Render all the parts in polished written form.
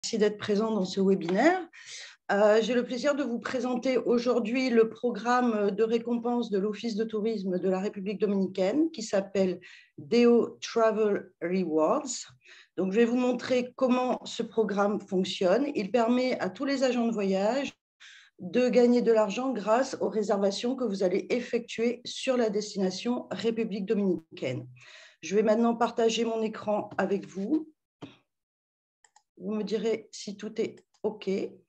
Merci d'être présent dans ce webinaire. J'ai le plaisir de vous présenter aujourd'hui le programme de récompense de l'Office de tourisme de la République dominicaine qui s'appelle DO Travel Rewards. Donc, je vais vous montrer comment ce programme fonctionne. Il permet à tous les agents de voyage de gagner de l'argent grâce aux réservations que vous allez effectuer sur la destination République dominicaine. Je vais maintenant partager mon écran avec vous. Vous me direz si tout est OK.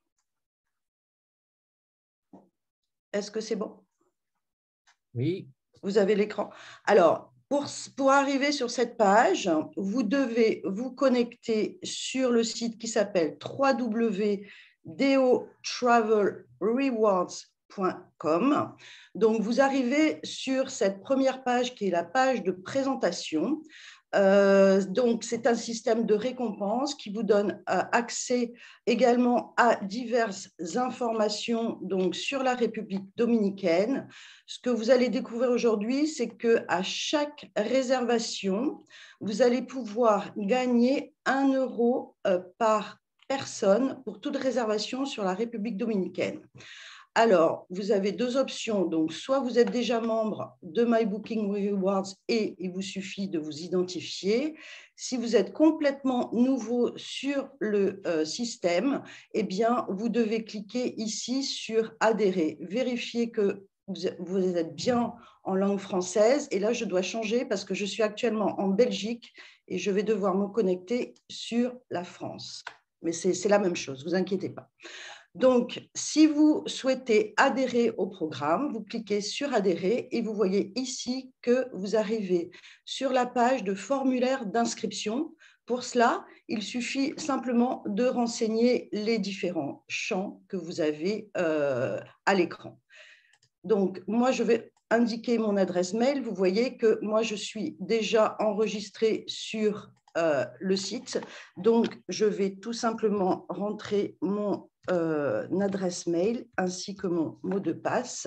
Est-ce que c'est bon? Oui. Vous avez l'écran. Alors, pour arriver sur cette page, vous devez vous connecter sur le site qui s'appelle www.dotravelrewards.com. Donc, vous arrivez sur cette première page qui est la page de présentation. Donc, c'est un système de récompense qui vous donne accès également à diverses informations donc, sur la République dominicaine. Ce que vous allez découvrir aujourd'hui, c'est qu'à chaque réservation, vous allez pouvoir gagner 1 euro par personne pour toute réservation sur la République dominicaine. Alors, vous avez deux options. Donc, soit vous êtes déjà membre de My Booking Rewards et il vous suffit de vous identifier. Si vous êtes complètement nouveau sur le système, eh bien, vous devez cliquer ici sur adhérer. Vérifiez que vous êtes bien en langue française. Et là, je dois changer parce que je suis actuellement en Belgique et je vais devoir me connecter sur la France. Mais c'est la même chose, ne vous inquiétez pas. Donc, si vous souhaitez adhérer au programme, vous cliquez sur adhérer et vous voyez ici que vous arrivez sur la page de formulaire d'inscription. Pour cela, il suffit simplement de renseigner les différents champs que vous avez à l'écran. Donc, moi, je vais indiquer mon adresse mail. Vous voyez que moi, je suis déjà enregistrée sur le site. Donc, je vais tout simplement rentrer mon adresse mail ainsi que mon mot de passe.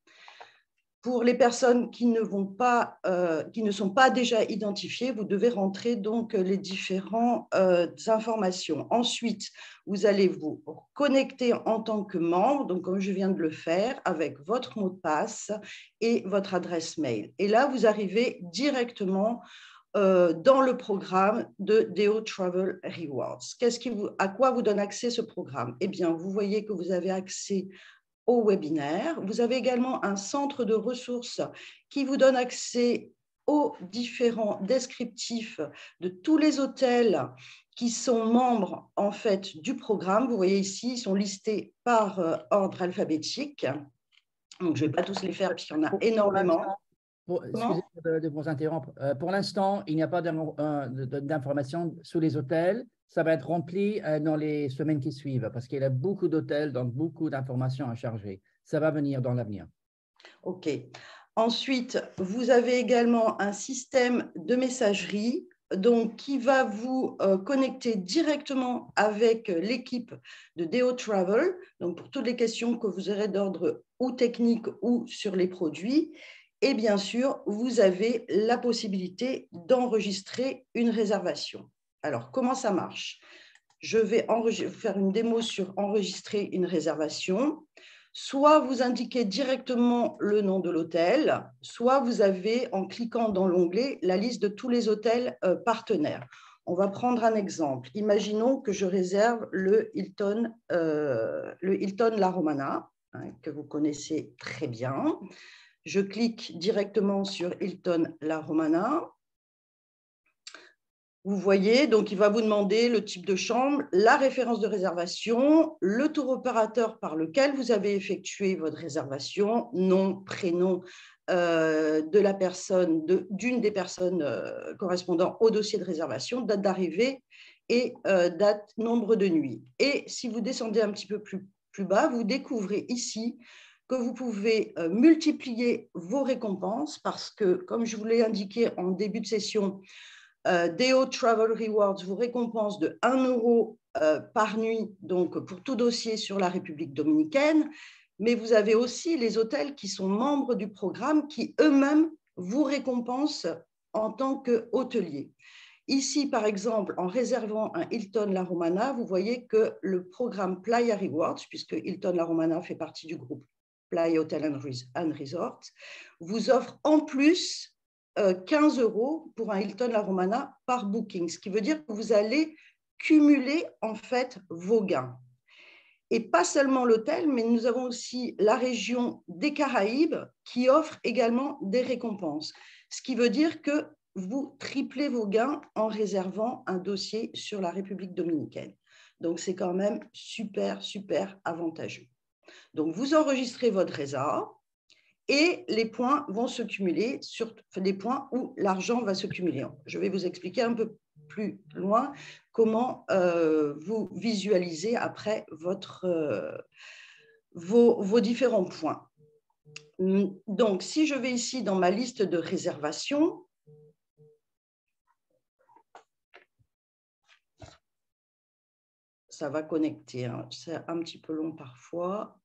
Pour les personnes qui ne sont pas déjà identifiées, vous devez rentrer donc les différentes informations. Ensuite, vous allez vous connecter en tant que membre, donc comme je viens de le faire, avec votre mot de passe et votre adresse mail. Et là, vous arrivez directement dans le programme de DO Travel Rewards. À quoi vous donne accès ce programme? Eh bien, vous voyez que vous avez accès au webinaire. Vous avez également un centre de ressources qui vous donne accès aux différents descriptifs de tous les hôtels qui sont membres en fait du programme. Vous voyez ici, ils sont listés par ordre alphabétique. Donc, je ne vais pas tous les faire puisqu'il y en a énormément. Excusez-moi de vous interrompre. Pour l'instant, il n'y a pas d'informations sur les hôtels. Ça va être rempli dans les semaines qui suivent parce qu'il y a beaucoup d'hôtels, donc beaucoup d'informations à charger. Ça va venir dans l'avenir. OK. Ensuite, vous avez également un système de messagerie donc, qui va vous connecter directement avec l'équipe de DO Travel, donc pour toutes les questions que vous aurez d'ordre ou technique ou sur les produits. Et bien sûr, vous avez la possibilité d'enregistrer une réservation. Alors, comment ça marche? Je vais faire une démo sur enregistrer une réservation. Soit vous indiquez directement le nom de l'hôtel, soit vous avez, en cliquant dans l'onglet, la liste de tous les hôtels partenaires. On va prendre un exemple. Imaginons que je réserve le Hilton La Romana, hein, que vous connaissez très bien. Je clique directement sur Hilton La Romana. Vous voyez, donc il va vous demander le type de chambre, la référence de réservation, le tour opérateur par lequel vous avez effectué votre réservation, nom, prénom de la personne, d'une des personnes correspondant au dossier de réservation, date d'arrivée et date, nombre de nuits. Et si vous descendez un petit peu plus bas, vous découvrez ici que vous pouvez multiplier vos récompenses parce que, comme je vous l'ai indiqué en début de session, DO Travel Rewards vous récompense de 1 euro par nuit donc pour tout dossier sur la République dominicaine, mais vous avez aussi les hôtels qui sont membres du programme qui eux-mêmes vous récompensent en tant qu'hôtelier. Ici, par exemple, en réservant un Hilton La Romana, vous voyez que le programme Playa Rewards, puisque Hilton La Romana fait partie du groupe Playa Hotel and Resort, vous offre en plus 15 € pour un Hilton La Romana par booking, ce qui veut dire que vous allez cumuler en fait vos gains. Et pas seulement l'hôtel, mais nous avons aussi la région des Caraïbes qui offre également des récompenses, ce qui veut dire que vous triplez vos gains en réservant un dossier sur la République dominicaine. Donc, c'est quand même super, super avantageux. Donc, vous enregistrez votre résa et les points vont se cumuler sur des points où l'argent va se cumuler. Je vais vous expliquer un peu plus loin comment vous visualisez après vos différents points. Donc, si je vais ici dans ma liste de réservation, ça va connecter, hein. C'est un petit peu long parfois.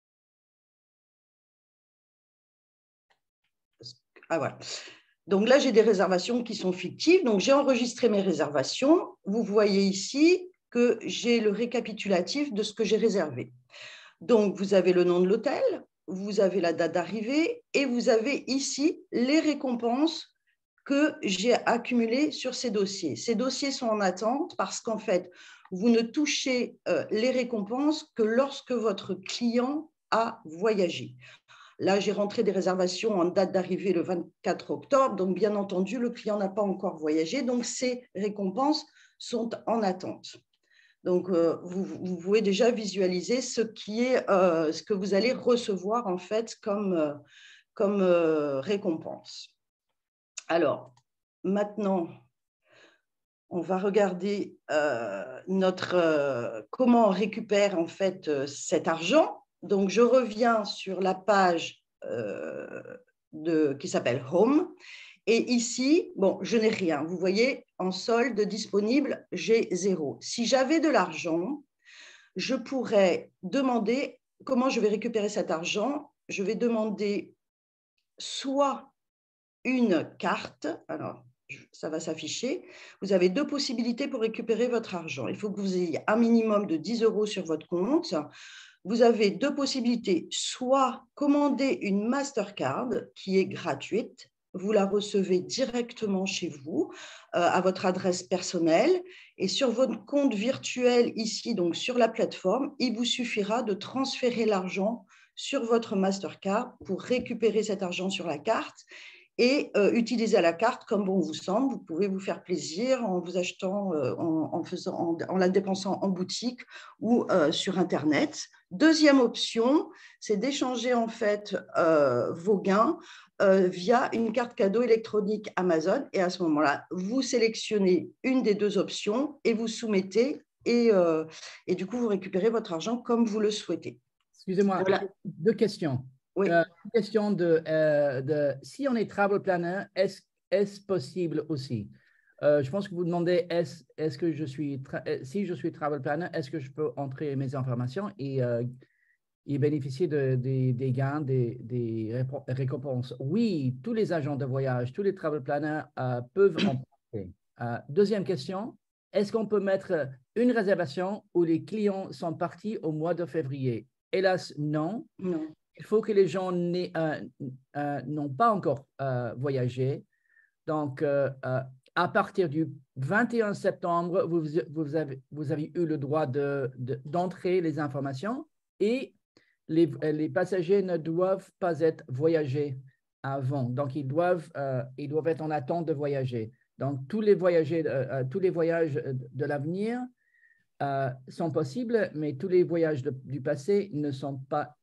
Ah voilà. Donc là, j'ai des réservations qui sont fictives. Donc, j'ai enregistré mes réservations. Vous voyez ici que j'ai le récapitulatif de ce que j'ai réservé. Donc, vous avez le nom de l'hôtel, vous avez la date d'arrivée et vous avez ici les récompenses que j'ai accumulées sur ces dossiers. Ces dossiers sont en attente parce qu'en fait, vous ne touchez les récompenses que lorsque votre client a voyagé. Là, j'ai rentré des réservations en date d'arrivée le 24 octobre. Donc, bien entendu, le client n'a pas encore voyagé. Donc, ces récompenses sont en attente. Donc, vous pouvez déjà visualiser ce que vous allez recevoir en fait comme récompense. Alors, maintenant, on va regarder comment on récupère en fait cet argent. Donc, je reviens sur la page qui s'appelle Home. Et ici, bon, je n'ai rien. Vous voyez, en solde disponible, j'ai 0. Si j'avais de l'argent, je pourrais demander comment je vais récupérer cet argent. Je vais demander soit une carte. Alors, ça va s'afficher. Vous avez 2 possibilités pour récupérer votre argent. Il faut que vous ayez un minimum de 10 € sur votre compte. Vous avez 2 possibilités, soit commander une Mastercard qui est gratuite, vous la recevez directement chez vous, à votre adresse personnelle, et sur votre compte virtuel ici, donc sur la plateforme, il vous suffira de transférer l'argent sur votre Mastercard pour récupérer cet argent sur la carte et utiliser la carte comme bon vous semble. Vous pouvez vous faire plaisir en vous achetant, en la dépensant en boutique ou sur Internet. Deuxième option, c'est d'échanger en fait vos gains via une carte cadeau électronique Amazon. Et à ce moment-là, vous sélectionnez une des 2 options et vous soumettez et du coup, vous récupérez votre argent comme vous le souhaitez. Excusez-moi, Voilà. 2 questions. Oui. Une question de si on est travel planner, est-ce possible aussi? Je pense que vous demandez est-ce que si je suis travel planner, est-ce que je peux entrer mes informations et bénéficier des gains, des récompenses? Oui, tous les agents de voyage, tous les travel planners peuvent en profiter. Deuxième question, est-ce qu'on peut mettre une réservation où les clients sont partis au mois de février? Hélas, non. Non. Il faut que les gens n'ont pas encore voyagé. Donc, à partir du 21 septembre, vous avez eu le droit d'entrer les informations et les passagers ne doivent pas être voyagés avant. Donc, ils doivent être en attente de voyager. Donc, tous les voyages de l'avenir sont possibles, mais tous les voyages du passé ne sont pas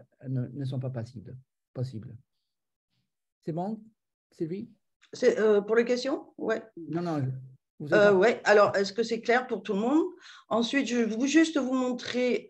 possibles. C'est bon, Sylvie? C'est pour les questions? Ouais. Non, ouais. Alors, est-ce que c'est clair pour tout le monde? Ensuite, je vais juste vous montrer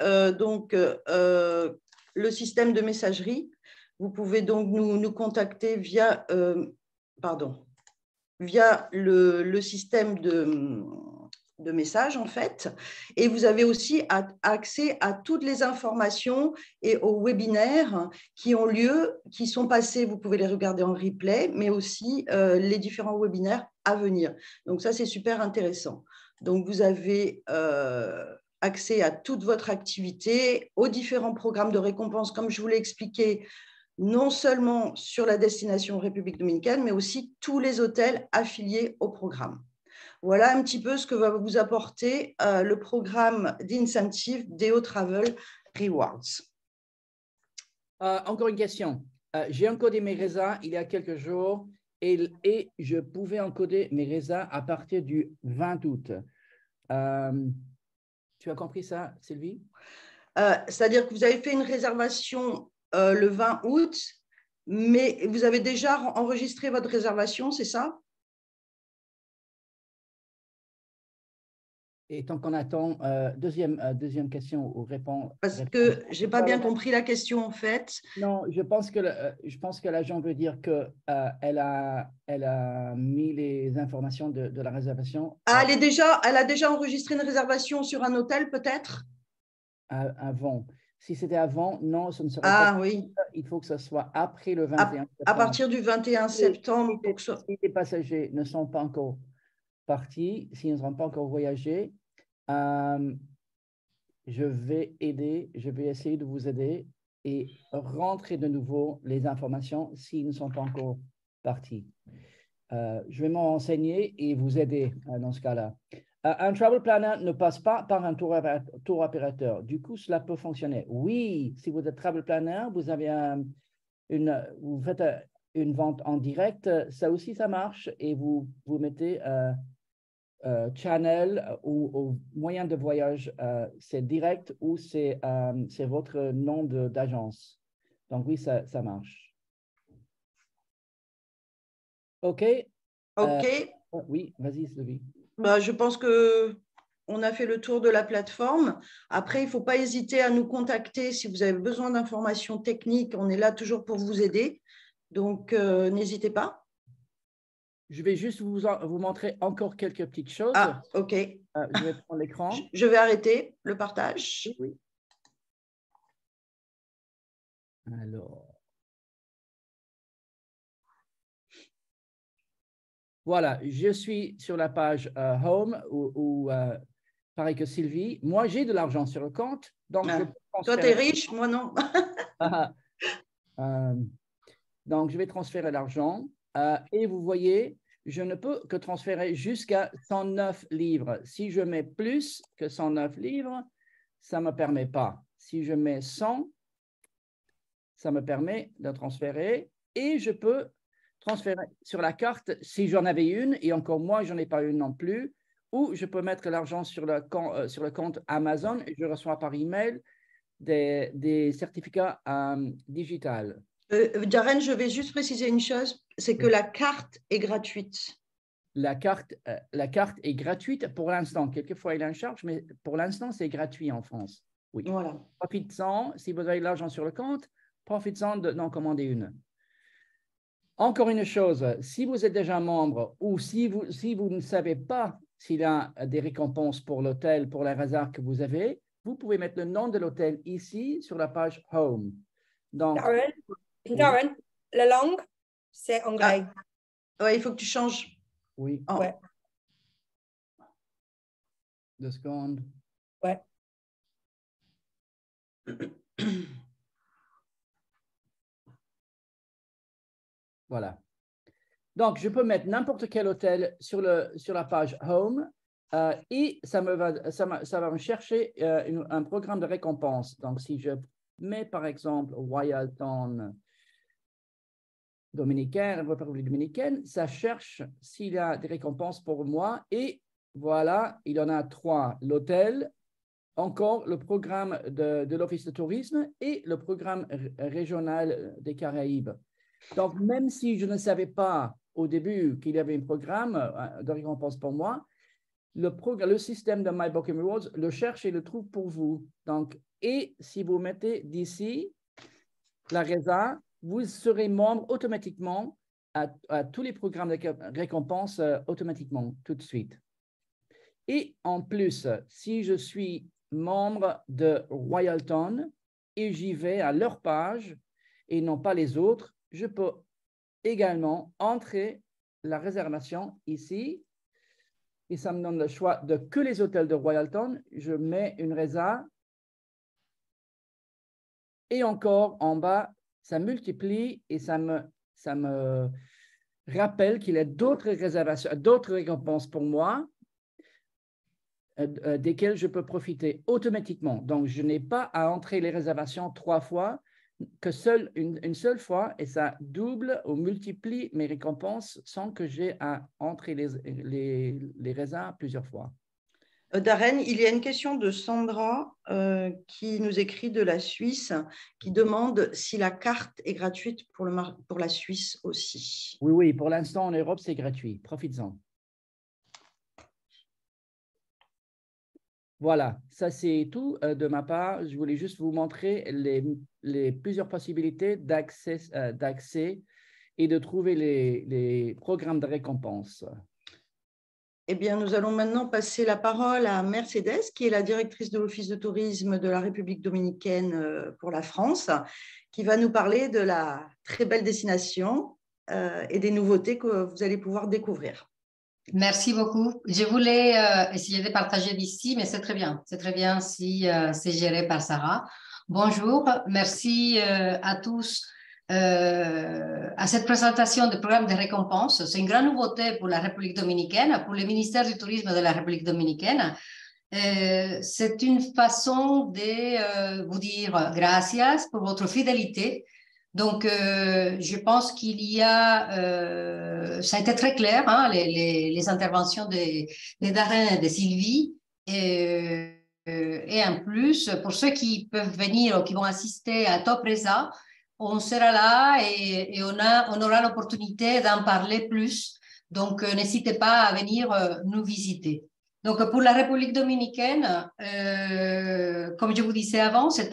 le système de messagerie. Vous pouvez donc nous contacter via le système de messages en fait, et vous avez aussi accès à toutes les informations et aux webinaires qui ont lieu, qui sont passés, vous pouvez les regarder en replay, mais aussi les différents webinaires à venir. Donc ça, c'est super intéressant. Donc vous avez accès à toute votre activité, aux différents programmes de récompense, comme je vous l'ai expliqué, non seulement sur la destination République dominicaine, mais aussi tous les hôtels affiliés au programme. Voilà un petit peu ce que va vous apporter le programme d'incentive Deo Travel Rewards. Encore une question. J'ai encodé mes raisins il y a quelques jours et je pouvais encoder mes raisins à partir du 20 août. Tu as compris ça, Sylvie? C'est-à-dire que vous avez fait une réservation le 20 août, mais vous avez déjà enregistré votre réservation, c'est ça? Et tant qu'on attend, deuxième question ou réponse. Parce que je n'ai pas bien compris la question en fait. Non, je pense que l'agent veut dire qu'elle elle a mis les informations de la réservation. Ah, elle a déjà enregistré une réservation sur un hôtel peut-être? Avant. Si c'était avant, non, ce ne serait pas. Ah Oui. Il faut que ce soit après le 21 septembre. À partir du 21 septembre. Si les passagers ne sont pas encore partis, s'ils ne sont pas encore voyagés, je vais essayer de vous aider et rentrer de nouveau les informations s'ils ne sont pas encore partis. Je vais m'en renseigner et vous aider dans ce cas-là. Un travel planner ne passe pas par un tour opérateur. Du coup, cela peut fonctionner. Oui, si vous êtes travel planner, vous faites une vente en direct, ça aussi, ça marche et vous mettez channel ou moyen de voyage, c'est direct ou c'est votre nom d'agence. Donc oui, ça marche. OK. OK. Oui, vas-y, Sylvie. Je pense qu'on a fait le tour de la plateforme. Après, il ne faut pas hésiter à nous contacter si vous avez besoin d'informations techniques. On est là toujours pour vous aider. Donc, n'hésitez pas. Je vais juste vous montrer encore quelques petites choses. Ah, OK. Je vais prendre l'écran. Je vais arrêter le partage. Oui. Alors. Voilà, je suis sur la page Home où pareil que Sylvie. Moi, j'ai de l'argent sur le compte. Donc je peux toi, tu es riche, moi non. Donc, je vais transférer l'argent. Et vous voyez, je ne peux que transférer jusqu'à 109 livres. Si je mets plus que 109 livres, ça ne me permet pas. Si je mets 100, ça me permet de transférer. Et je peux transférer sur la carte si j'en avais une, et encore moi, je n'en ai pas une non plus, ou je peux mettre l'argent sur le compte Amazon et je reçois par email des certificats digitales. Darren, je vais juste préciser une chose, c'est que la carte est gratuite. La carte est gratuite pour l'instant. Quelquefois, il y a une charge, mais pour l'instant, c'est gratuit en France. Oui. Voilà. Profitez-en, si vous avez de l'argent sur le compte, profitez-en d'en commander une. Encore une chose, si vous êtes déjà membre ou si vous ne savez pas s'il y a des récompenses pour l'hôtel, pour les hasards que vous avez, vous pouvez mettre le nom de l'hôtel ici sur la page Home. Donc, Darren, la langue, c'est anglais. Ouais, il faut que tu changes. Oui. Oh. Ouais. 2 secondes. Ouais. Voilà. Donc, je peux mettre n'importe quel hôtel sur la page Home et ça va me chercher un programme de récompense. Donc, si je mets par exemple Royal Town dominicaine, République dominicaine, ça cherche s'il y a des récompenses pour moi et voilà, il y en a 3. L'hôtel, encore le programme de l'Office de tourisme et le programme régional des Caraïbes. Donc, même si je ne savais pas au début qu'il y avait un programme de récompense pour moi, le système de My Booking Rewards le cherche et le trouve pour vous. Donc, et si vous mettez d'ici la RESA, vous serez membre automatiquement à tous les programmes de récompense automatiquement, tout de suite. Et en plus, si je suis membre de Royalton et j'y vais à leur page et non pas les autres, je peux également entrer la réservation ici. Et ça me donne le choix de que les hôtels de Royalton. Je mets une résa. Et encore en bas, ça multiplie et ça me rappelle qu'il y a d'autres réservations, d'autres récompenses pour moi desquelles je peux profiter automatiquement. Donc, je n'ai pas à entrer les réservations 3 fois, que une seule fois, et ça double ou multiplie mes récompenses sans que j'ai à entrer les raisins plusieurs fois. Darren, il y a une question de Sandra qui nous écrit de la Suisse, qui demande si la carte est gratuite pour la Suisse aussi. Oui, oui, pour l'instant en Europe, c'est gratuit. Profites-en. Voilà, ça c'est tout de ma part. Je voulais juste vous montrer les plusieurs possibilités d'accès et de trouver les programmes de récompense. Eh bien, nous allons maintenant passer la parole à Mercedes, qui est la directrice de l'Office de tourisme de la République dominicaine pour la France, qui va nous parler de la très belle destination et des nouveautés que vous allez pouvoir découvrir. Merci beaucoup. Je voulais essayer de partager d'ici, mais c'est très bien. C'est très bien si c'est géré par Sarah. Bonjour, merci à tous à cette présentation du programme de récompense. C'est une grande nouveauté pour la République dominicaine, pour le ministère du Tourisme de la République dominicaine. C'est une façon de vous dire gracias pour votre fidélité. Donc, je pense qu'il y a, ça a été très clair, hein, les interventions de Darren et de Sylvie. Et en plus, pour ceux qui peuvent venir ou qui vont assister à Topresa, on sera là et on aura l'opportunité d'en parler plus. Donc, n'hésitez pas à venir nous visiter. Donc, pour la République dominicaine, comme je vous disais avant, c'est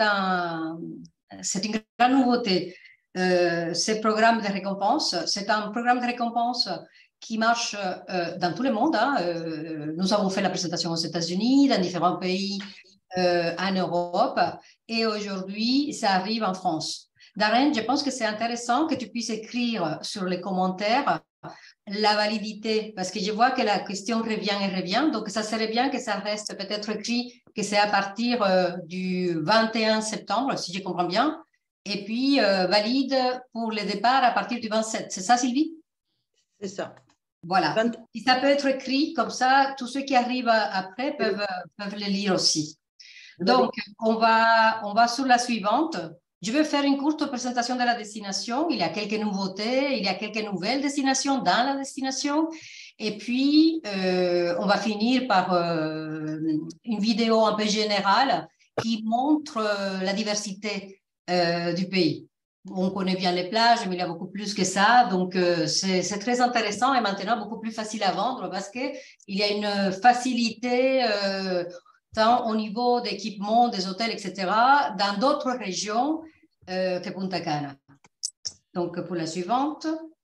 une grande nouveauté. Ces programmes de récompense, c'est un programme de récompense qui marche dans tout le monde. Hein. Nous avons fait la présentation aux États-Unis, dans différents pays en Europe, et aujourd'hui, ça arrive en France. Darren, je pense que c'est intéressant que tu puisses écrire sur les commentaires la validité, parce que je vois que la question revient et revient, donc ça serait bien que ça reste peut-être écrit que c'est à partir du 21 septembre, si je comprends bien, et puis valide pour le départ à partir du 27. C'est ça, Sylvie? C'est ça. Voilà. Et ça peut être écrit, comme ça, tous ceux qui arrivent après peuvent le lire aussi. Donc, on va sur la suivante. Je vais faire une courte présentation de la destination. Il y a quelques nouveautés, il y a quelques nouvelles destinations dans la destination. Et puis, on va finir par une vidéo un peu générale qui montre la diversité du pays. On connaît bien les plages, mais il y a beaucoup plus que ça. Donc, c'est très intéressant et maintenant beaucoup plus facile à vendre parce qu'il y a une facilité tant au niveau d'équipement, des hôtels, etc., dans d'autres régions que Punta Cana. Donc, pour la suivante.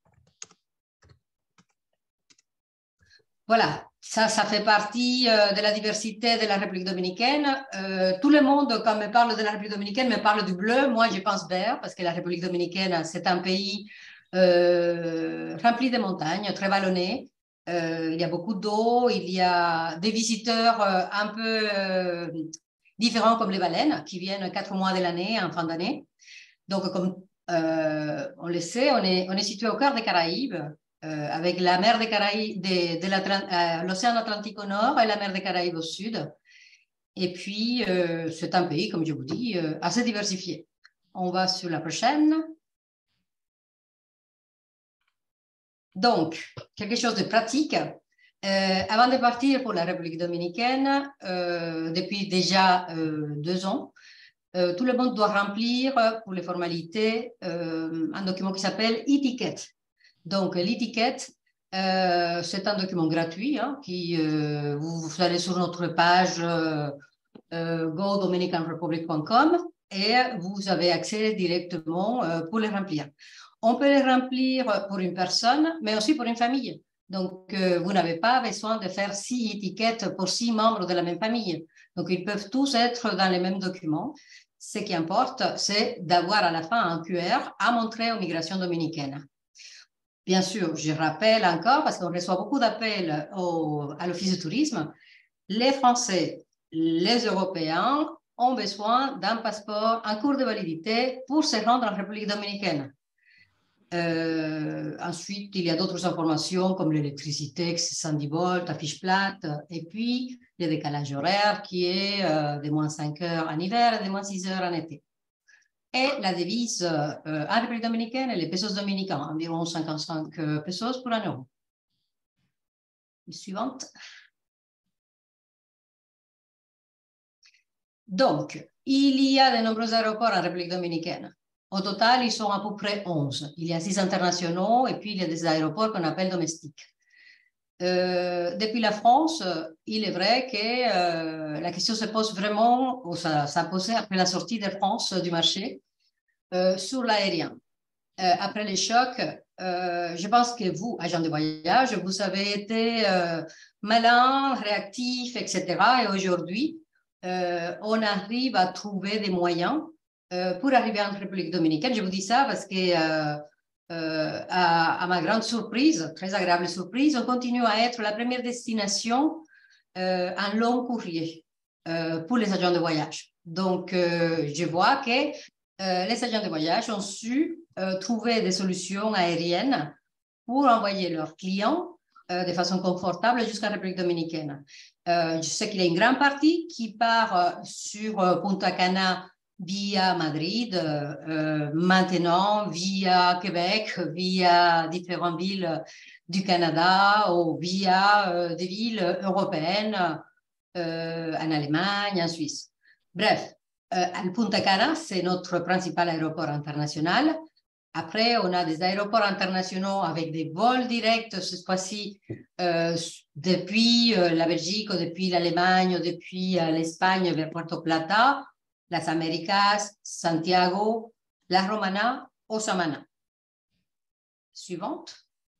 Voilà, ça fait partie de la diversité de la République dominicaine. Tout le monde, quand me parle de la République dominicaine, me parle du bleu. Moi, je pense vert, parce que la République dominicaine, c'est un pays rempli de montagnes, très vallonné. Il y a beaucoup d'eau, il y a des visiteurs un peu différents comme les baleines, qui viennent 4 mois de l'année, en fin d'année. Donc, comme on le sait, on est situé au cœur des Caraïbes, avec la mer des Caraïbes, l'océan Atlantique au nord et la mer des Caraïbes au sud. Et puis, c'est un pays, comme je vous dis, assez diversifié. On va sur la prochaine. Donc, quelque chose de pratique. Avant de partir pour la République dominicaine, depuis déjà 2 ans, tout le monde doit remplir pour les formalités un document qui s'appelle e-ticket. Donc, l'étiquette, c'est un document gratuit hein, qui, vous allez sur notre page godominicanrepublic.com et vous avez accès directement pour les remplir. On peut les remplir pour une personne, mais aussi pour une famille. Donc, vous n'avez pas besoin de faire 6 étiquettes pour 6 membres de la même famille. Donc, ils peuvent tous être dans les mêmes documents. Ce qui importe, c'est d'avoir à la fin un QR à montrer aux migrations dominicaines. Bien sûr, je rappelle encore, parce qu'on reçoit beaucoup d'appels à l'Office du tourisme, les Français, les Européens ont besoin d'un passeport en cours de validité pour se rendre en République dominicaine. Ensuite, il y a d'autres informations comme l'électricité, 110 volts, affiche plate, et puis le décalage horaire qui est de moins 5 heures en hiver et de moins 6 heures en été. Et la devise en République dominicaine, les pesos dominicains, environ 55 pesos pour 1 euro. Suivante. Donc, il y a de nombreux aéroports en République dominicaine. Au total, ils sont à peu près 11. Il y a 6 internationaux et puis il y a des aéroports qu'on appelle domestiques. Depuis la France, il est vrai que la question se pose vraiment, ou ça a posé après la sortie de France du marché, sur l'aérien. Après les chocs, je pense que vous, agents de voyage, vous avez été malin, réactif, etc. Et aujourd'hui, on arrive à trouver des moyens pour arriver en République dominicaine. Je vous dis ça parce que, à ma grande surprise, très agréable surprise, on continue à être la première destination en long courrier pour les agents de voyage. Donc, je vois que les agents de voyage ont su trouver des solutions aériennes pour envoyer leurs clients de façon confortable jusqu'en République dominicaine. Je sais qu'il y a une grande partie qui part sur Punta Cana via Madrid, maintenant via Québec, via différentes villes du Canada ou via des villes européennes, en Allemagne, en Suisse. Bref, Punta Cana, c'est notre principal aéroport international. Après, on a des aéroports internationaux avec des vols directs, cette fois-ci, depuis la Belgique, ou depuis l'Allemagne, ou depuis l'Espagne vers Puerto Plata, Las Américas, Santiago, La Romana ou Samana. Suivante.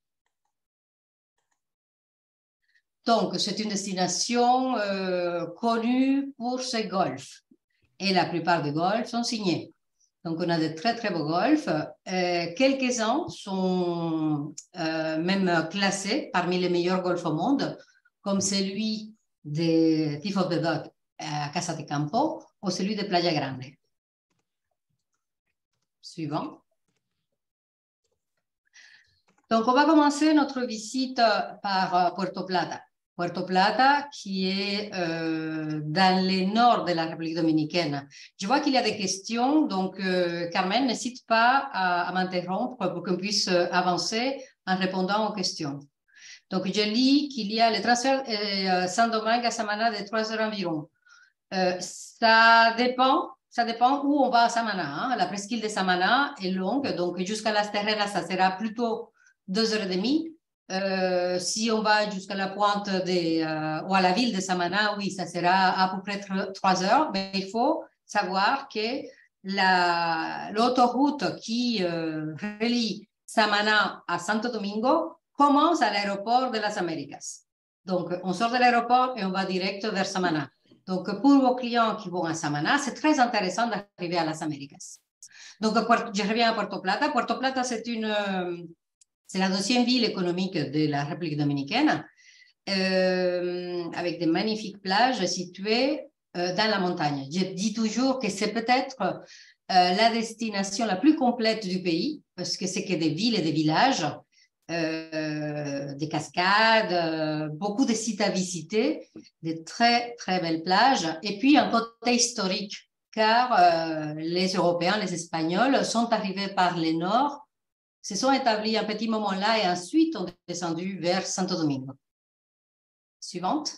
Donc, c'est une destination connue pour ses golfs. Et la plupart des golfs sont signés. Donc, on a de très, très beaux golfs. Quelques-uns sont même classés parmi les meilleurs golfs au monde, comme celui de Thief of the Dog à Casa de Campo ou celui de Playa Grande. Suivant. Donc, on va commencer notre visite par Puerto Plata. Puerto Plata, qui est dans le nord de la République dominicaine. Je vois qu'il y a des questions, donc Carmen, n'hésite pas à m'interrompre pour qu'on puisse avancer en répondant aux questions. Donc, je lis qu'il y a le transfert Saint-Domingue à Samana de 3 heures environ. Ça dépend où on va à Samana. Hein. La presqu'île de Samana est longue, donc jusqu'à Las Terrenas, ça sera plutôt 2h30. Si on va jusqu'à la pointe ou à la ville de Samana, oui, ça sera à peu près 3 heures, mais il faut savoir que l'autoroute qui relie Samana à Santo Domingo commence à l'aéroport de Las Américas. Donc, on sort de l'aéroport et on va direct vers Samana. Donc, pour vos clients qui vont à Samana, c'est très intéressant d'arriver à Las Américas. Donc, je reviens à Puerto Plata. Puerto Plata, c'est la deuxième ville économique de la République dominicaine, avec des magnifiques plages situées dans la montagne. Je dis toujours que c'est peut-être la destination la plus complète du pays, parce que c'est que des villes et des villages, des cascades, beaucoup de sites à visiter, des très, très belles plages, et puis un côté historique, car les Européens, les Espagnols sont arrivés par le nord, se sont établis un petit moment là et ensuite ont descendu vers Santo Domingo. Suivante.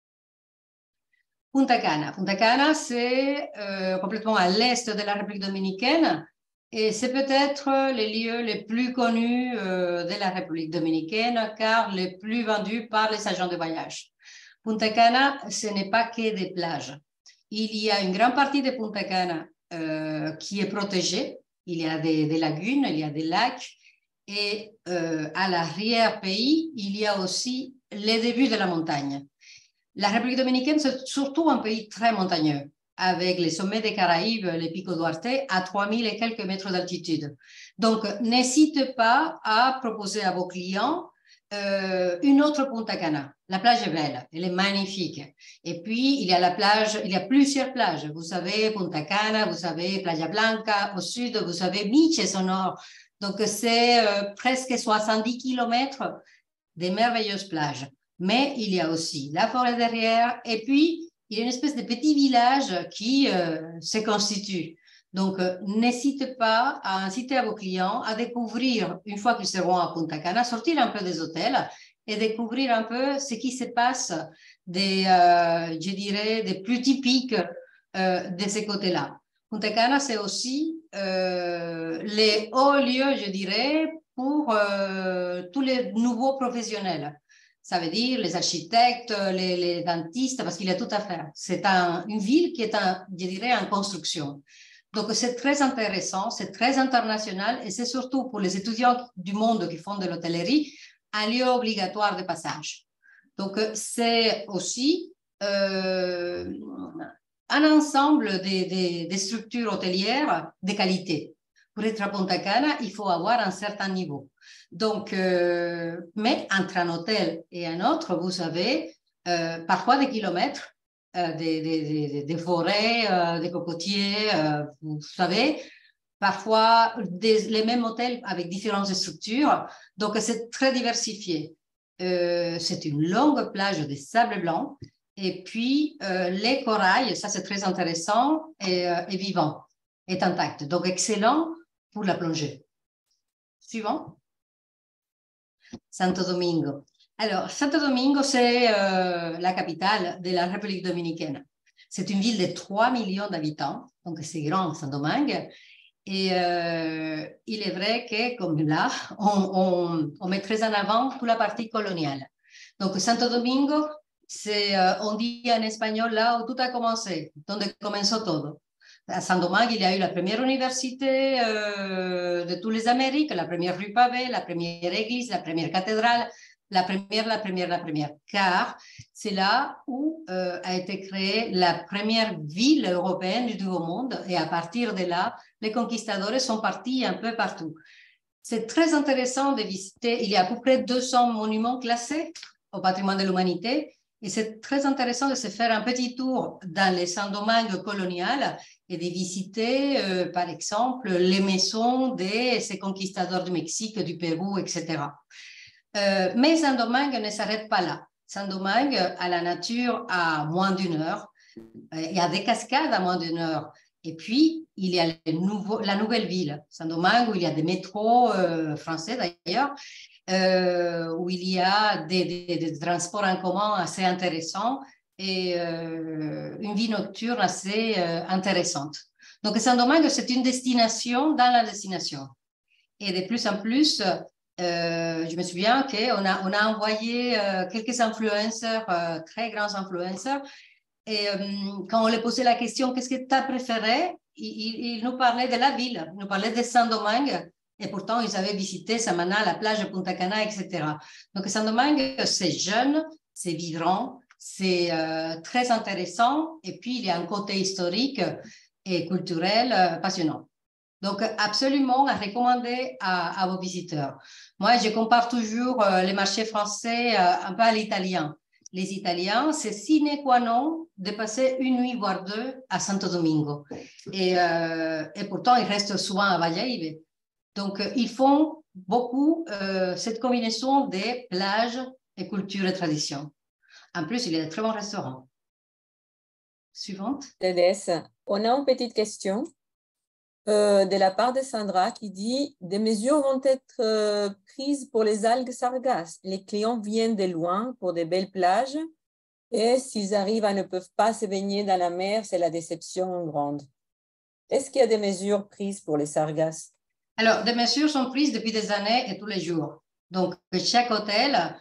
Punta Cana. Punta Cana, c'est complètement à l'est de la République dominicaine et c'est peut-être les lieux les plus connus de la République dominicaine car les plus vendus par les agents de voyage. Punta Cana, ce n'est pas que des plages. Il y a une grande partie de Punta Cana qui est protégée. Il y a des lagunes, il y a des lacs Et à l'arrière-pays, il y a aussi les débuts de la montagne. La République dominicaine, c'est surtout un pays très montagneux, avec les sommets des Caraïbes, les Pico Duarte, à 3000 et quelques mètres d'altitude. Donc, n'hésitez pas à proposer à vos clients une autre Punta Cana. La plage est belle, elle est magnifique. Et puis, il y a la plage, il y a plusieurs plages. Vous avez Punta Cana, vous avez Playa Blanca au sud, vous avez Miches au nord. Donc, c'est presque 70 kilomètres de merveilleuses plages. Mais il y a aussi la forêt derrière. Et puis, il y a une espèce de petit village qui se constitue. Donc, n'hésitez pas à inciter à vos clients à découvrir, une fois qu'ils seront à Punta Cana, sortir un peu des hôtels et découvrir un peu ce qui se passe je dirais, des plus typiques de ces côtés-là. Punta Cana, c'est aussi les hauts lieux, je dirais, pour tous les nouveaux professionnels. Ça veut dire les architectes, les dentistes, parce qu'il y a tout à faire. C'est une ville qui est, je dirais, en construction. Donc, c'est très intéressant, c'est très international et c'est surtout pour les étudiants du monde qui font de l'hôtellerie un lieu obligatoire de passage. Donc, c'est aussi un ensemble des structures hôtelières de qualité. Pour être à Punta Cana, il faut avoir un certain niveau. Donc, mais entre un hôtel et un autre, vous avez parfois des kilomètres, des forêts, des cocotiers, vous savez, parfois les mêmes hôtels avec différentes structures. Donc, c'est très diversifié. C'est une longue plage de sable blanc. Et puis, les corails, ça c'est très intéressant, et vivant, est intact. Donc, excellent pour la plongée. Suivant. Santo Domingo. Alors, Santo Domingo, c'est la capitale de la République dominicaine. C'est une ville de 3 millions d'habitants, donc c'est grand, Saint-Domingue. Et il est vrai que, comme là, on met très en avant toute la partie coloniale. Donc, Santo Domingo, on dit en espagnol là où tout a commencé, donde comenzó todo. À Saint-Domingue, il y a eu la première université de toutes les Amériques, la première rue pavée, la première église, la première cathédrale, la première, car c'est là où a été créée la première ville européenne du Nouveau Monde, et à partir de là, les conquistadors sont partis un peu partout. C'est très intéressant de visiter, il y a à peu près 200 monuments classés au patrimoine de l'humanité, et c'est très intéressant de se faire un petit tour dans les Saint-Domingue coloniales et de visiter, par exemple, les maisons de ces conquistadors du Mexique, du Pérou, etc. Mais Saint-Domingue ne s'arrête pas là. Saint-Domingue a la nature à moins d'1 heure. Il y a des cascades à moins d'1 heure. Et puis, il y a la nouvelle ville, Saint-Domingue, où il y a des métros français d'ailleurs, où il y a des transports en commun assez intéressants et une vie nocturne assez intéressante. Donc, Saint-Domingue, c'est une destination dans la destination. Et de plus en plus, je me souviens qu'on a envoyé quelques influenceurs, très grands influenceurs, et quand on leur posait la question, qu'est-ce que tu as préféré, ils nous parlaient de la ville, ils nous parlaient de Saint-Domingue, et pourtant ils avaient visité Samana, la plage de Punta Cana, etc. Donc Saint-Domingue, c'est jeune, c'est vivant, c'est très intéressant, et puis il y a un côté historique et culturel passionnant. Donc, absolument à recommander à vos visiteurs. Moi, je compare toujours les marchés français un peu à l'italien. Les Italiens, c'est sine qua non de passer une nuit, voire 2 à Santo Domingo. Et pourtant, ils restent souvent à Valladolid. Donc, ils font beaucoup cette combinaison des plages et culture et tradition. En plus, il y a de très bons restaurants. Suivante. Dédès, on a une petite question de la part de Sandra qui dit « Des mesures vont être prises pour les algues sargasses. Les clients viennent de loin pour de belles plages et s'ils arrivent à ne peuvent pas se baigner dans la mer, c'est la déception grande. » Est-ce qu'il y a des mesures prises pour les sargasses? Alors, des mesures sont prises depuis des années et tous les jours. Donc, chaque hôtel,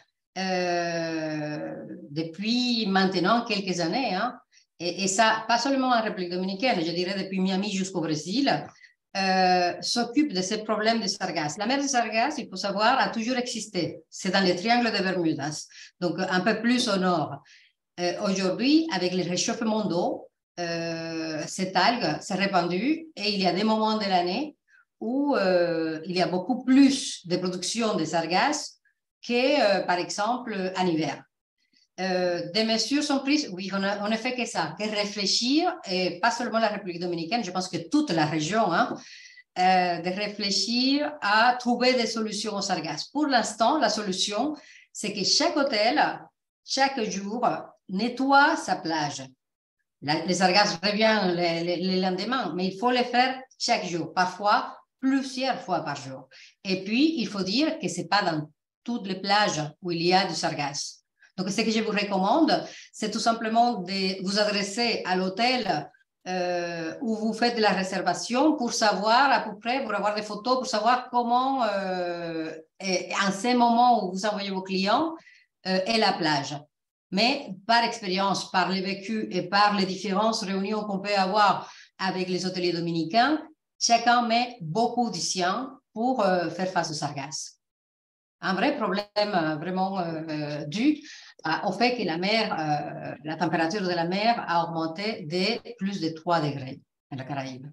depuis maintenant quelques années, hein, et ça, pas seulement en République dominicaine, je dirais depuis Miami jusqu'au Brésil, s'occupe de ces problèmes de sargasses. La mer de Sargasses, il faut savoir, a toujours existé. C'est dans les triangles de Bermudas, donc un peu plus au nord. Aujourd'hui, avec le réchauffement d'eau, cette algue s'est répandue et il y a des moments de l'année où il y a beaucoup plus de production de sargasses que, par exemple, en hiver. Des mesures sont prises, oui, on ne fait que ça, que réfléchir, et pas seulement la République dominicaine, je pense que toute la région, de réfléchir à trouver des solutions aux sargasses. Pour l'instant, la solution, c'est que chaque hôtel, chaque jour, nettoie sa plage. Les sargasses reviennent les lendemains, mais il faut les faire chaque jour, parfois plusieurs fois par jour. Et puis, il faut dire que ce n'est pas dans toutes les plages où il y a du sargasse. Donc, ce que je vous recommande, c'est tout simplement de vous adresser à l'hôtel où vous faites de la réservation pour savoir à peu près, pour avoir des photos, pour savoir comment, en ces moments où vous envoyez vos clients, est la plage. Mais par expérience, par les vécus et par les différentes réunions qu'on peut avoir avec les hôteliers dominicains, chacun met beaucoup du sien pour faire face aux sargasses. Un vrai problème vraiment dû au fait que la mer, la température de la mer a augmenté de plus de 3 degrés dans la Caraïbe.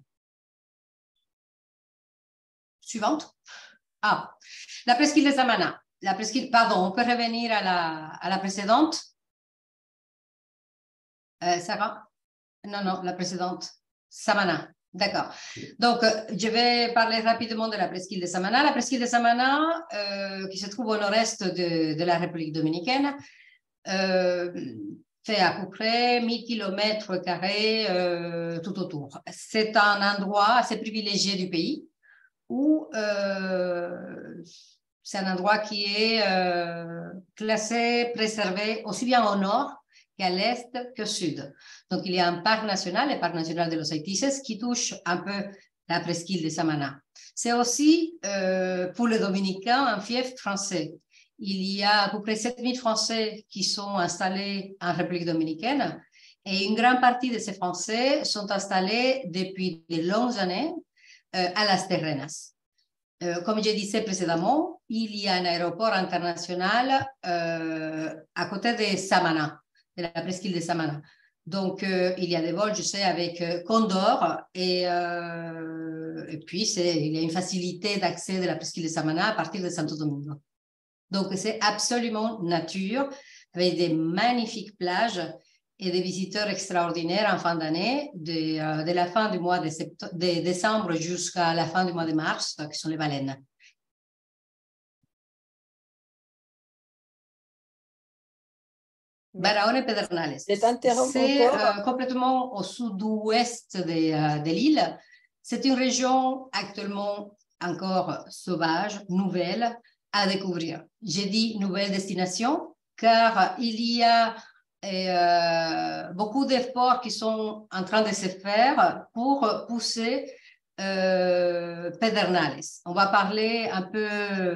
Suivante. Ah, la presqu'île de Samana. La presqu'île, pardon, on peut revenir à la précédente. Sarah? Non, la précédente. Samana. D'accord. Donc, je vais parler rapidement de la presqu'île de Samana. La presqu'île de Samana, qui se trouve au nord-est de la République dominicaine, fait à peu près 1000 km² tout autour. C'est un endroit assez privilégié du pays où c'est un endroit qui est classé, préservé aussi bien au nord qu'à l'est qu'au sud. Donc, il y a un parc national, le parc national de Los Aitices, qui touche un peu la presqu'île de Samana. C'est aussi, pour les Dominicains, un fief français. Il y a à peu près 7000 Français qui sont installés en République dominicaine et une grande partie de ces Français sont installés depuis de longues années à Las Terrenas. Comme je disais précédemment, il y a un aéroport international à côté de Samana, de la presqu'île de Samana. Donc, il y a des vols, je sais, avec Condor et puis il y a une facilité d'accès de la presqu'île de Samana à partir de Santo Domingo. Donc, c'est absolument nature, avec des magnifiques plages et des visiteurs extraordinaires en fin d'année, de la fin du mois de décembre jusqu'à la fin du mois de mars, qui sont les baleines. Barahona et Pedernales. C'est complètement au sud-ouest de l'île. C'est une région actuellement encore sauvage, nouvelle, à découvrir. J'ai dit nouvelle destination car il y a beaucoup d'efforts qui sont en train de se faire pour pousser Pedernales. On va parler un peu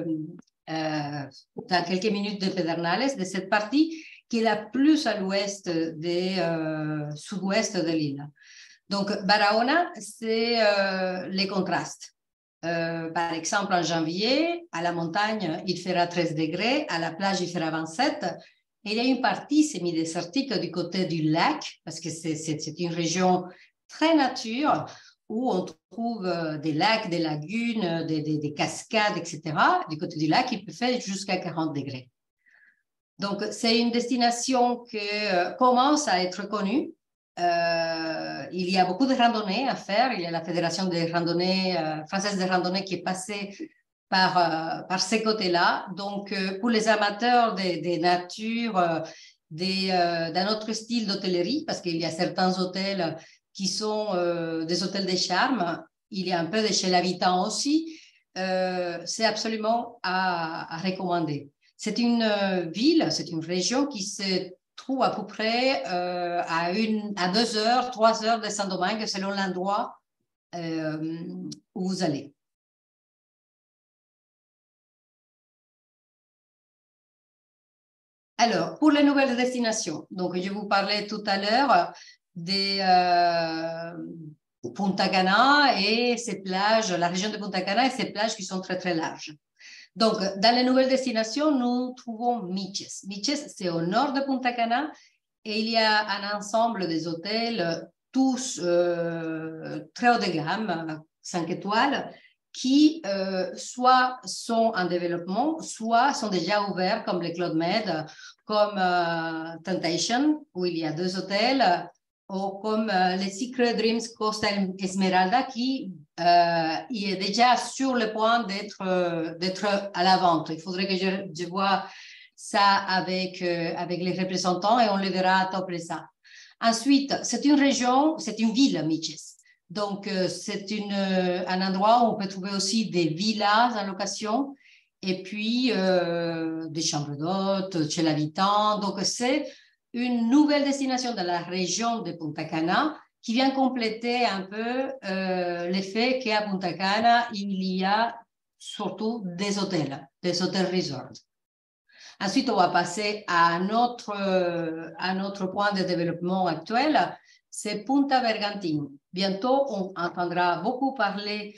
dans quelques minutes de Pedernales, de cette partie qui est la plus à l'ouest sud-ouest de l'île. Donc, Barahona, c'est les contrastes. Par exemple, en janvier, à la montagne, il fera 13 degrés, à la plage, il fera 27. Et il y a une partie semi-désertique du côté du lac, parce que c'est une région très nature, où on trouve des lacs, des lagunes, des cascades, etc. Du côté du lac, il peut faire jusqu'à 40 degrés. Donc, c'est une destination qui commence à être connue. Il y a beaucoup de randonnées à faire. Il y a la Fédération des randonnées, française de randonnée qui est passée par ces côtés-là. Donc, pour les amateurs des natures, d'un autre style d'hôtellerie, parce qu'il y a certains hôtels qui sont des hôtels de charme, il y a un peu de chez l'habitant aussi, c'est absolument à recommander. C'est une ville, c'est une région qui se trouve à peu près à 2 heures, 3 heures de Saint-Domingue, selon l'endroit où vous allez. Alors, pour les nouvelles destinations, donc je vous parlais tout à l'heure des Punta Cana et ses plages, la région de Punta Cana et ses plages qui sont très, très larges. Donc, dans les nouvelles destinations, nous trouvons Miches. Miches, c'est au nord de Punta Cana et il y a un ensemble des hôtels, tous très haut de gamme, 5 étoiles, qui soit sont en développement, soit sont déjà ouverts, comme le Club Med, comme Temptation, où il y a 2 hôtels, ou comme les Secret Dreams Costa Esmeralda, qui il est déjà sur le point d'être à la vente. Il faudrait que je vois ça avec les représentants et on le verra à Top Resa. Ensuite, c'est une région, c'est une ville, Miches. Donc, c'est un endroit où on peut trouver aussi des villas en location et puis des chambres d'hôtes chez l'habitant. Donc, c'est une nouvelle destination de la région de Punta Cana qui vient compléter un peu l'effet qu'à Punta Cana, il y a surtout des hôtels resorts. Ensuite, on va passer à un autre point de développement actuel, c'est Punta Bergantin. Bientôt, on entendra beaucoup parler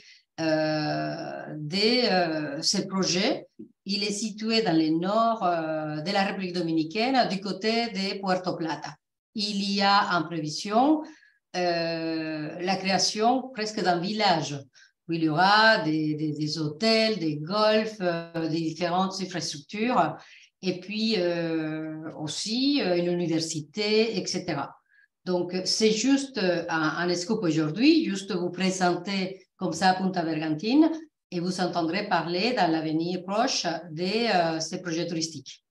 de ce projet. Il est situé dans le nord de la République dominicaine, du côté de Puerto Plata. Il y a en prévision la création presque d'un village où il y aura des hôtels, des golfs, des différentes infrastructures, et puis aussi une université, etc. Donc, c'est juste un scoop aujourd'hui, juste vous présenter comme ça Punta Bergantin, et vous entendrez parler dans l'avenir proche de ces projets touristiques.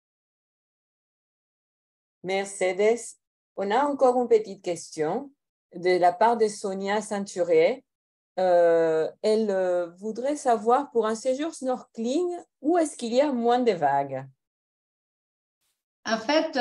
Mercedes, on a encore une petite question de la part de Sonia Centurier. Elle voudrait savoir, pour un séjour snorkeling, où est-ce qu'il y a moins de vagues? En fait,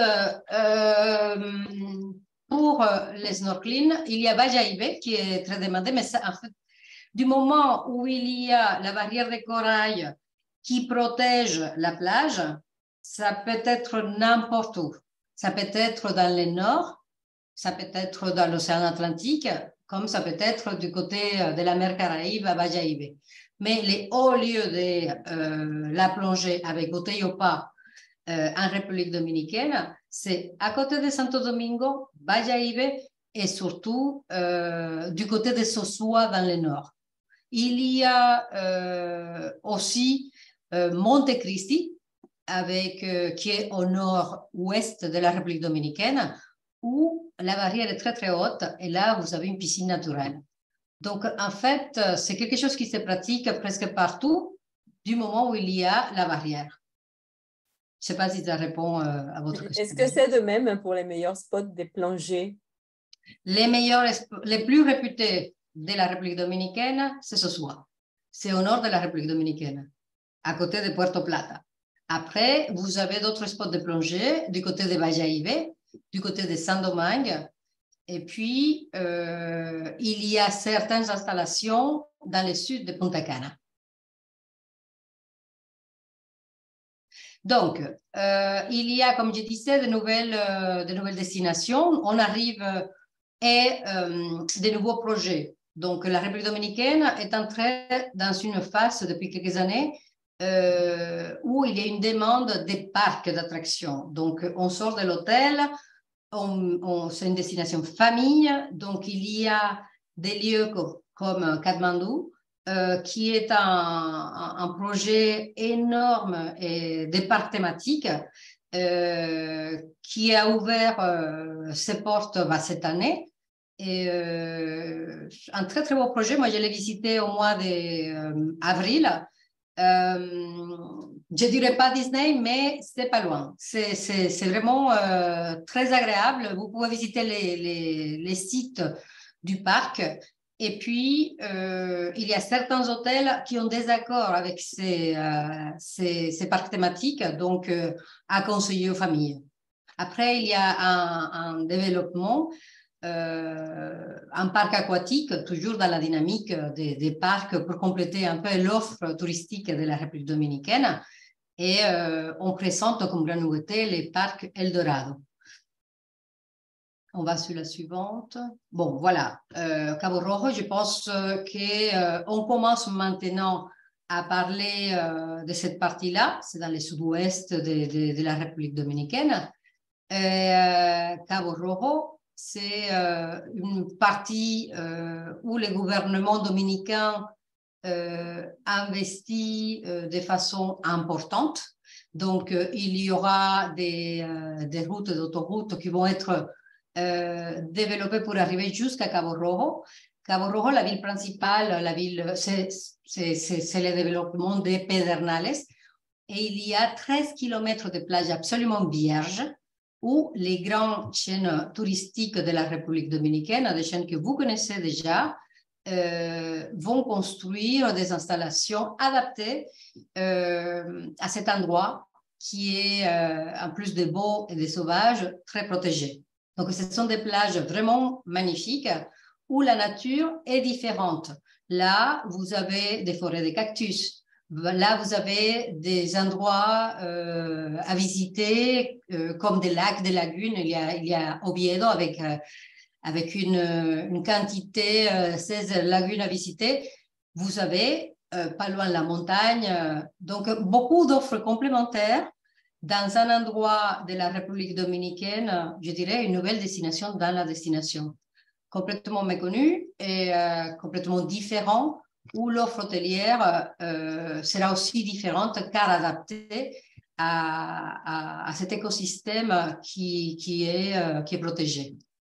pour les snorkeling, il y a Bajaïbe qui est très demandé, mais ça, en fait, du moment où il y a la barrière de corail qui protège la plage, ça peut être n'importe où. Ça peut être dans le nord, ça peut être dans l'océan Atlantique, comme ça peut être du côté de la mer Caraïbe à Bajaïbe. Mais les hauts lieux de la plongée avec bouteille au pas en République dominicaine, c'est à côté de Santo Domingo, Bajaïbe et surtout du côté de Sosúa dans le nord. Il y a aussi Monte Cristi, qui est au nord-ouest de la République dominicaine, où la barrière est très très haute et là vous avez une piscine naturelle. Donc en fait, c'est quelque chose qui se pratique presque partout du moment où il y a la barrière. Je ne sais pas si ça répond à votre question. Est-ce que c'est de même pour les meilleurs spots de plongée? Les plus réputés de la République dominicaine, c'est Sosúa. C'est au nord de la République dominicaine, à côté de Puerto Plata. Après, vous avez d'autres spots de plongée du côté de Bajaïbe, du côté de Saint-Domingue. Et puis, il y a certaines installations dans le sud de Punta Cana. Donc, il y a, comme je disais, de nouvelles destinations. On arrive et de nouveaux projets. Donc, la République dominicaine est entrée dans une phase depuis quelques années où il y a une demande des parcs d'attractions. Donc, on sort de l'hôtel, c'est une destination famille. Donc, il y a des lieux comme Katmandou, qui est un projet énorme et des parcs thématiques qui a ouvert ses portes cette année. Et un très très beau projet. Moi, je l'ai visité au mois d'avril. Je dirais pas Disney, mais c'est pas loin. C'est vraiment très agréable. Vous pouvez visiter les sites du parc. Et puis, il y a certains hôtels qui ont des accords avec ces parcs thématiques, donc à conseiller aux familles. Après, il y a un développement, un parc aquatique, toujours dans la dynamique des parcs pour compléter un peu l'offre touristique de la République dominicaine. Et on présente comme grande nouveauté les parcs Eldorado. On va sur la suivante. Bon, voilà. Cabo Rojo, je pense qu'on commence maintenant à parler de cette partie-là. C'est dans le sud-ouest de la République dominicaine. Cabo Rojo, c'est une partie où le gouvernement dominicain investit de façon importante. Donc, il y aura des routes, d'autoroutes qui vont être développées pour arriver jusqu'à Cabo Rojo. Cabo Rojo, la ville principale, c'est le développement des Pedernales. Et il y a 13 kilomètres de plages absolument vierges où les grandes chaînes touristiques de la République dominicaine, des chaînes que vous connaissez déjà, vont construire des installations adaptées à cet endroit qui est, en plus de beau et de sauvage, très protégé. Donc, ce sont des plages vraiment magnifiques où la nature est différente. Là, vous avez des forêts de cactus. Là, vous avez des endroits à visiter, comme des lacs, des lagunes. Il y a Oviedo avec une quantité, 16 lagunes à visiter. Vous avez, pas loin de la montagne, donc beaucoup d'offres complémentaires dans un endroit de la République dominicaine, je dirais une nouvelle destination dans la destination. Complètement méconnue et complètement différent, où l'offre hôtelière sera aussi différente car adaptée à cet écosystème qui est protégé.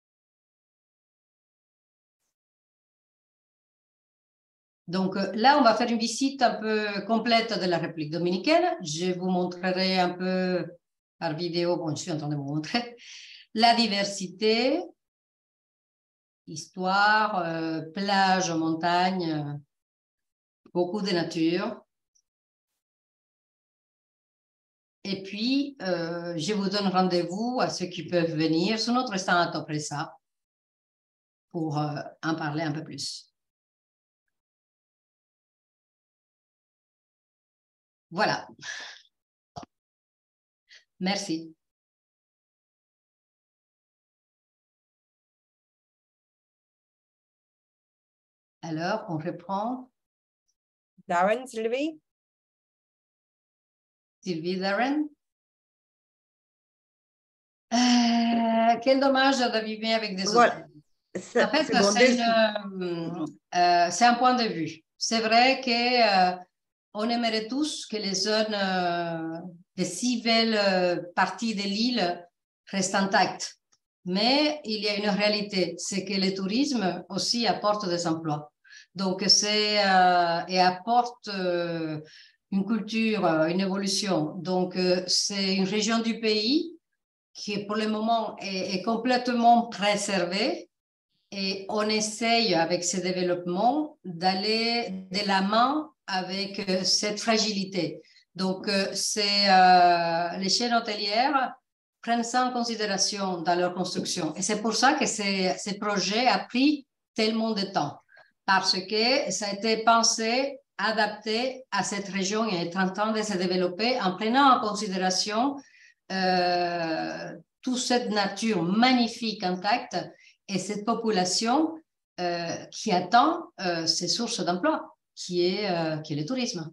Donc là, on va faire une visite un peu complète de la République dominicaine. Je vous montrerai un peu par vidéo, bon, je suis en train de vous montrer, la diversité, histoire, plage, montagne, beaucoup de nature. Et puis, je vous donne rendez-vous à ceux qui peuvent venir sur notre stand à Topresa pour en parler un peu plus. Voilà. Merci. Alors, on reprend. Darren, Sylvie? Sylvie, Darren? Quel dommage de vivre avec des Voilà. autres. En fait, c'est un point de vue. C'est vrai que on aimerait tous que les zones des si belles parties de l'île restent intactes. Mais il y a une réalité, c'est que le tourisme aussi apporte des emplois. Donc, et apporte une culture, une évolution. Donc, c'est une région du pays qui, pour le moment, est complètement préservée. Et on essaye, avec ce développement, d'aller de la main avec cette fragilité. Donc, les chaînes hôtelières prennent ça en considération dans leur construction. Et c'est pour ça que ce projet a pris tellement de temps, parce que ça a été pensé, adapté à cette région et est en train de se développer en prenant en considération toute cette nature magnifique, intacte, et cette population qui attend ces sources d'emploi, qui est le tourisme.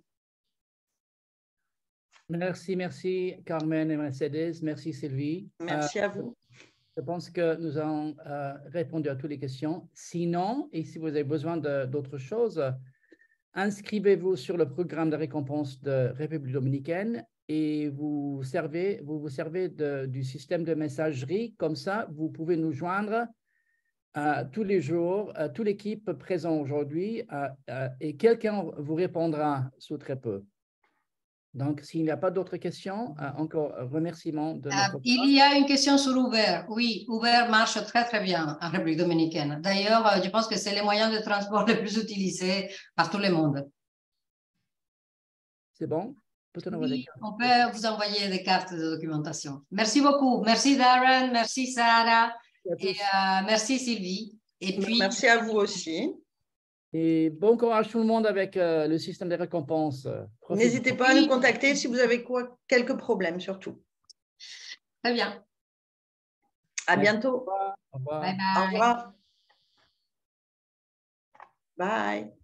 Merci Carmen et Mercedes. Merci Sylvie. Merci à vous. Je pense que nous avons répondu à toutes les questions. Sinon, et si vous avez besoin d'autres choses, inscrivez-vous sur le programme de récompense de République dominicaine et vous vous servez du système de messagerie. Comme ça, vous pouvez nous joindre tous les jours, toute l'équipe présente aujourd'hui et quelqu'un vous répondra sous très peu. Donc, s'il n'y a pas d'autres questions, encore remerciements de notre Il y a une question sur Uber. Oui, Uber marche très, très bien en République dominicaine. D'ailleurs, je pense que c'est le moyen de transport le plus utilisé par tout le monde. C'est bon? Oui, on peut vous envoyer des cartes de documentation. Merci beaucoup. Merci Darren, merci Sarah et merci Sylvie. Et puis, merci à vous aussi. Et bon courage tout le monde avec le système de récompense. N'hésitez pas à nous contacter si vous avez quelques problèmes surtout. Très bien. À bientôt. Au revoir. Bye Au bye. revoir. Bye.